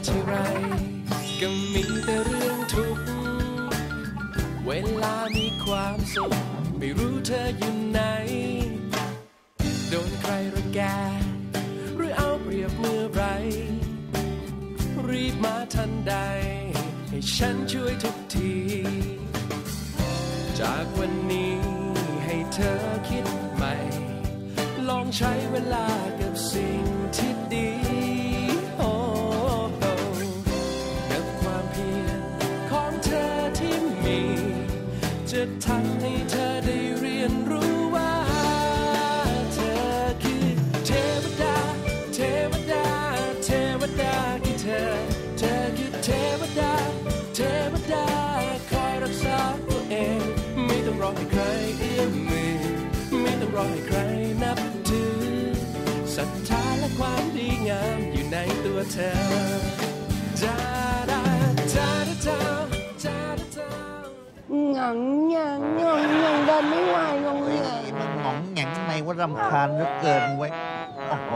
ทีไรก็มีแต่เรื่องทุกข์เวลามีความสุขไม่รู้เธออยู่ไหนโดนใครรังแกหรือเอาเปรียบเมื่อไรรีบมาทันใดให้ฉันช่วยทุกทีจากวันนี้ให้เธอคิดใหม่ลองใช้เวลากับสิ่งที่ดีโอ้กับความเพียรของเธอที่มีจะทำให้เธอได้เรียนรู้ว่าเธอคือเทวดาเทวดาเทวดาคือเธอคือเทวดาเทวดาคอยรักษาตัวเองไม่ต้องรอให้ใครเอื้อมมือไม่ต้องรอให้ใครนับถือศรัทธาและความดีงามอยู่ในตัวเธอจาดาจาดาจาจาดาจาหงังยังเดินไม่ไหวงงเลยมันหงองแหงในว่ารำคาญเหลือเกินไว้โอ้โห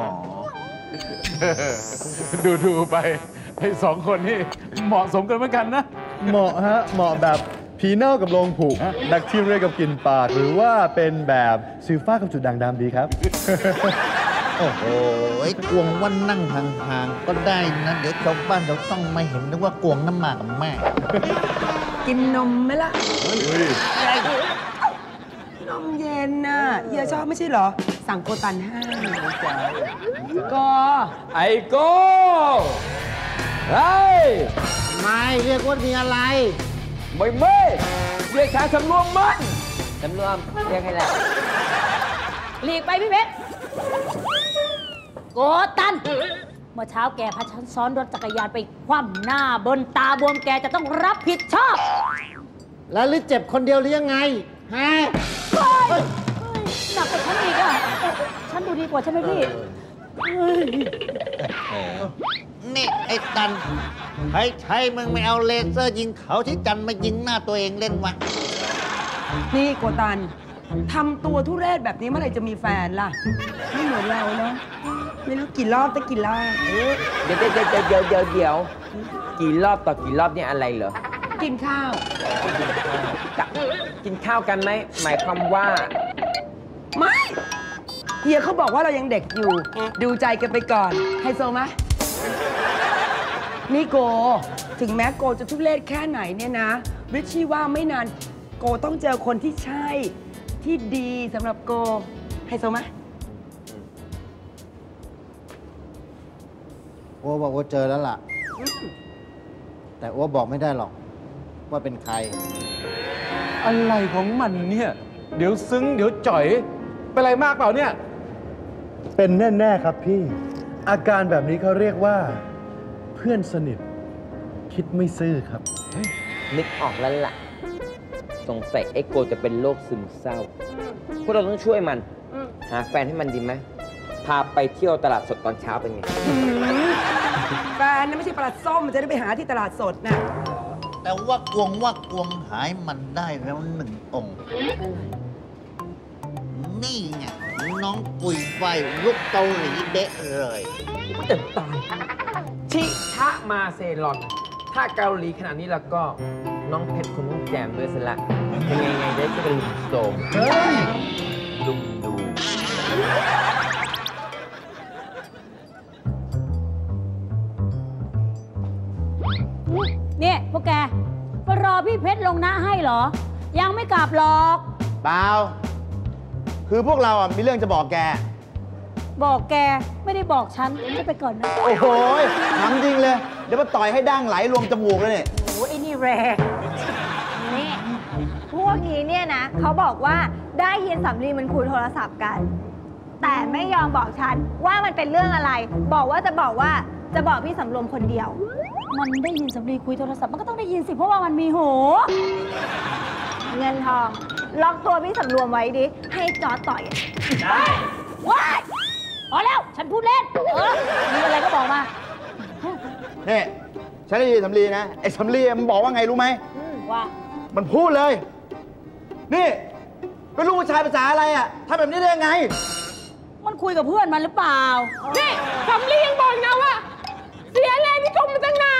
ดูไปไอ้สองคนนี่เหมาะสมกันเหมือนกันนะเหมาะฮะเหมาะแบบผีเน่ากับโลงผุแบคทีเรียกับกลิ่นปากหรือว่าเป็นแบบซิลฟ้ากับจุดด่างดำดีครับโอ้โหกวงว่านั่งห่างๆก็ได้นะเดี๋ยวชาวบ้านเราต้องมาเห็นนึกว่ากวงน้ำหมากกับแม่กินนมไหมล่ะนมเย็นน่ะเฮียชอบไม่ใช่เหรอสั่งโกตัน5ก็ไอ้โก้เฮ้ยไม่เรียกว่ามีอะไรไม่เรียกชายสำรวมมันสำรวมเรียกให้แล้วหลีกไปพี่เพชรโกตันเมื่อเช้าแกพาฉันซ้อนรถจักรยานไปคว่ำหน้าบนตาบวมแกจะต้องรับผิดชอบแล้วหรือเจ็บคนเดียวหรือยังไงฮะหนักกว่าฉันอีกอ่ะฉันดูดีกว่าใช่ไหมพี่นี่ไอ้ตันใช้มึงไม่เอาเลเซอร์ยิงเขาที่จันมายิงหน้าตัวเองเล่นวะนี่โกตันทำตัวทุเรศแบบนี้เมื่อไหร่จะมีแฟนล่ะไม่เหมือนเราเนาะไม่รู้กี่รอบแต่กี่รอบเดี๋ยวกี่รอบต่อกี่รอบเนี่ยอะไรเหรอกินข้าวกินข้าวกันไหมหมายความว่าไม่เฮียเขาบอกว่าเรายังเด็กอยู่ดูใจกันไปก่อนไฮโซไหมนี่โกถึงแม้โกจะทุเรศแค่ไหนเนี่ยนะริชชี่ว่าไม่นานโกต้องเจอคนที่ใช่ที่ดีสำหรับโกไฮโซไหมโอ้บอกว่าเจอแล้วล่ะแต่โอ้บอกไม่ได้หรอกว่าเป็นใครอะไรของมันเนี่ยเดี๋ยวซึ้งเดี๋ยวจ่อยเป็นอะไรมากเปล่าเนี่ยเป็นแน่ๆครับพี่อาการแบบนี้เขาเรียกว่าเพื่อนสนิทคิดไม่ซื่อครับนึกออกแล้วล่ะสงสัยไอ้โกจะเป็นโรคซึมเศร้าพวกเราต้องช่วยมันหาแฟนให้มันดีไหมพาไปเที่ยวตลาดสดตอนเช้าเป็นไงแฟนนั่นไม่ใช่ปลาส้มมันจะได้ไปหาที่ตลาดสดนะแต่ว่ากวงหายมันได้แล้ว1 องค์นี่ไงน้องปุยไฟลุกเกาหลีเดะเลยเต็มตายชิทะมาเซลอนถ้าเกาหลีขนาดนี้แล้วก็น้องเพชรคงต้องแจมด้วยซะละยังไงได้จะเป็นลุมโสมลุมดูเนี่ยพวกแกมารอพี่เพชรลงหน้าให้เหรอยังไม่กลับหรอกเปล่าคือพวกเราอ่ะมีเรื่องจะบอกแกไม่ได้บอกฉันจะไปก่อนนะโอ้โหทำจริงเลยเดี๋ยวมาต่อยให้ดั้งไหลรวมจมูกเลยเนี่ยโอ้ไอ้นี่แรงนี่พวกนี้เนี่ยนะเขาบอกว่าได้ยินสำลีมันคุยโทรศัพท์กันแต่ไม่ยอมบอกฉันว่ามันเป็นเรื่องอะไรบอกจะบอกพี่สำรวมคนเดียวมันได้ยินสำลีคุยโทรศัพท์มันก็ต้องได้ยินสิเพราะว่ามันมีหูเงินทองล็อกตัวพี่สำรวมไว้ดิให้จอต่อยได้ว้ายพอแล้วฉันพูดเล่นมีอะไรก็บอกมานี่ฉันได้ยินสำลีนะไอ้สำลีมันบอกว่าไงรู้ไหมว่ามันพูดเลยนี่เป็นลูกผู้ชายภาษาอะไรอ่ะทำแบบนี้ได้ยังไงมันคุยกับเพื่อนมันหรือเปล่านี่สำลียังบอกนะว่าเสียแรงที่ชมมาตั้งนาน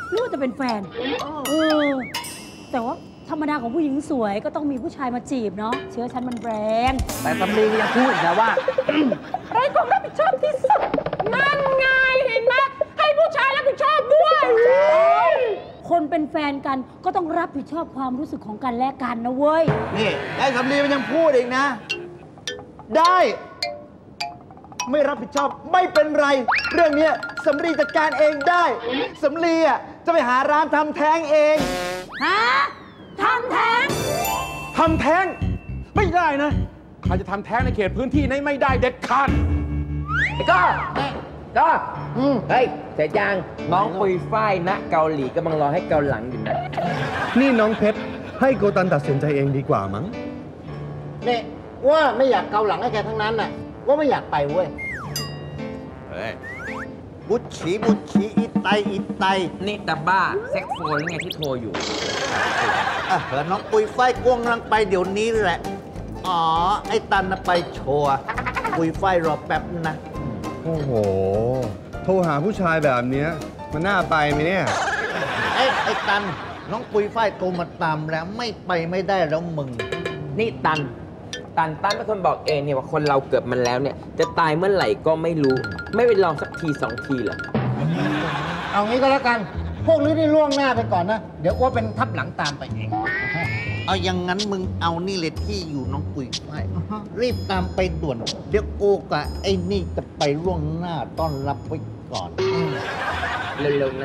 หรือว่าจะเป็นแฟนแต่ว่าธรรมดาของผู้หญิงสวยก็ต้องมีผู้ชายมาจีบเนาะเชื้อฉันมันแรงแต่สำลียังพูดอีกนะว่าไร้ความรับผิดชอบที่สุดนั่นไงเห็นไหมให้ผู้ชายรับผิดชอบด้วยคนเป็นแฟนกันก็ต้องรับผิดชอบความรู้สึกของกันและกันนะเว้ยนี่ไอ้สำลีมันยังพูดอีกนะ ได้ไม่รับผิดชอบไม่เป็นไร เรื่องนี้สำลีจัดการเองได้สำลีอ่ะจะไปหาร้านทำแท้งเองฮะทำแท้งทำแท้งไม่ได้นะใครจะทำแท้งในเขตพื้นที่นี้ไม่ได้เด็ดขาดไอ้ก็เฮ้ยเสร็จยังน้องปุยฝ้ายณเกาหลีกำลังรอให้เกาหลังอยู่นะนี่น้องเพชรให้โกตันตัดสินใจเองดีกว่ามั้งเนี่ยว่าไม่อยากเกาหลังให้แกทั้งนั้นน่ะว่าไม่อยากไปเว้ยบุชชีอีไตนี่ตาบ้าเซ็กโฟนไงที่โทรอยู่น้องปุยฝ้ายกวงกำลังไปเดี๋ยวนี้แหละอ๋อไอ้ตันน่ะไปโชว์ปุยฝ้ายรอแป๊บนะโอ้โห โทรหาผู้ชายแบบเนี้ยมันน่าไปไหมเนี่ยไอ้ตันน้องปุยฝ้ายโทรมาตามแล้วไม่ไปไม่ได้แล้วมึงนี่ตันเป็นคนบอกเองเนี่ยว่าคนเราเกิดมันแล้วเนี่ยจะตายเมื่อไหร่ก็ไม่รู้ ไม่ไปลองสักที2 ทีเหรอเอางี้ก็แล้วกัน พวกนี้ได้ล่วงหน้าไปก่อนนะ เดี๋ยวอ้วเป็นทับหลังตามไปเอง เอาอย่างงั้นมึงเอานี่เลยที่อยู่น้องปุยฝ้ายรีบตามไปด่วน เดี๋ยวโกกับไอ้นี่จะไปล่วงหน้าต้อนรับไว้ก่อนเร็วๆนะ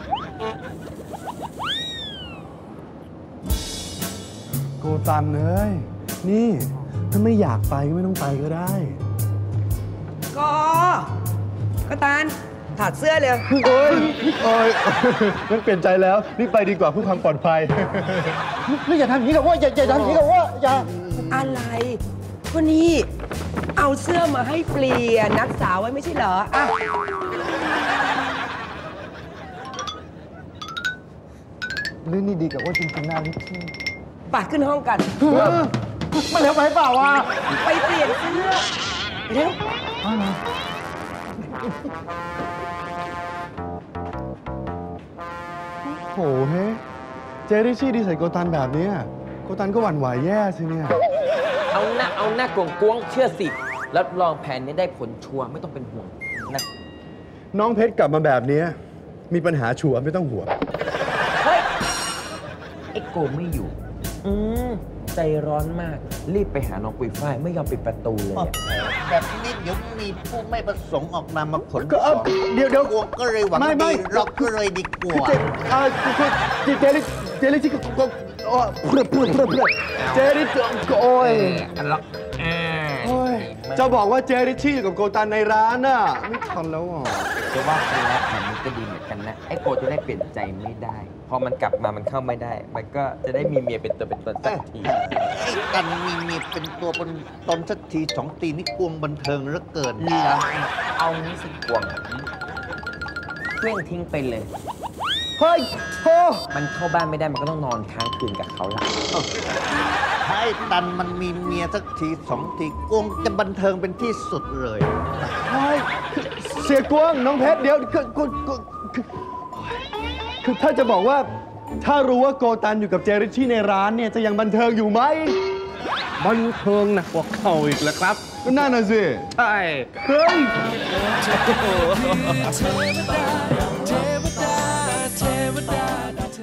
โกตันเอ้ยนี่ถ้าไม่อยากไปก็ไม่ต้องไปก็ได้ก็ตานถอดเสื้อเลยโอ้ยงั้นเปลี่ยนใจแล้วรีบไปดีกว่าเพื่อความปลอดภัยนี่อย่าทำอย่างนี้กับว่าอย่าทำอย่างนี้กับว่าอย่าอะไรก็นี่เอาเสื้อมาให้เปลี่ยนนัดสาวไว้ไม่ใช่เหรออ่ะนี่ดีกับว่าจริงๆหน้าลิชี่ปาดขึ้นห้องกันมันแล้วไปเปล่าวะไปเปลี่ยนเสื้อเร็วโหเฮ้เจริชี่ดีใส่โกตันแบบเนี้ยโกตันก็หวั่นไหวแย่สิเนี่ยเอาหน้ากวงเชื่อสิรับรองแผนนี้ได้ผลชัวร์ไม่ต้องเป็นห่วงนะน้องเพชรกลับมาแบบเนี้ยมีปัญหาชัวร์ไม่ต้องห่วงเฮ้ยไอ้โกไม่อยู่ใจร้อนมากรีบไปหาน้องปุยฝ้ายไม่ยอมปิดประตูเลยเนี่ยแบบนี้เดี๋ยวมีผู้ไม่ประสงค์ออกมาขนก็เดี๋ยวกวงก็เลยหวังดีเราก็เลยดีกว่าเจริชี่ก็เจริชี่โอ้ยอันล็อกโอ้ยจะบอกว่าเจริชี่อยู่กับโกตันในร้านน่ะไม่ทันแล้วอ่ะจะว่าไปแล้วแผนนี้ก็ดีเหมือนกันนะไอ้โกจะได้เปลี่ยนใจไม่ได้พอมันกลับมามันเข้าไม่ได้มันก็จะได้มีเมียเป็นตัวเป็นตนสักทีไอ้กันมีเมียเป็นตัวเป็นตนสักที2 ตีนี่กวงบันเทิงเหลือเกินเอางี้สิกวงเครื่องทิ้งไปเลยเฮ้ยโธ่มันเข้าบ้านไม่ได้มันก็ต้องนอนค้างคืนกับเขาละถ้าไอ้ตันมันมีเมียสักที2 ทีกวงจะบันเทิงเป็นที่สุดเลยเฮ้ยเสียกวงน้องเพชรเดี๋ยวคือถ้าจะบอกว่าถ้ารู้ว่าโกตันอยู่กับเจริชี่ในร้านเนี่ยจะยังบันเทิงอยู่ไหมบันเทิงหนักกว่าเข่าอีกแล้วครับก็น่าน่ะสิใช่เฮ้ยเทวดา